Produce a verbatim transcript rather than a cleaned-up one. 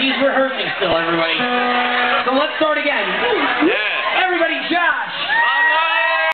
he's rehearsing still, everybody. So let's start again. Yeah. Everybody, Josh.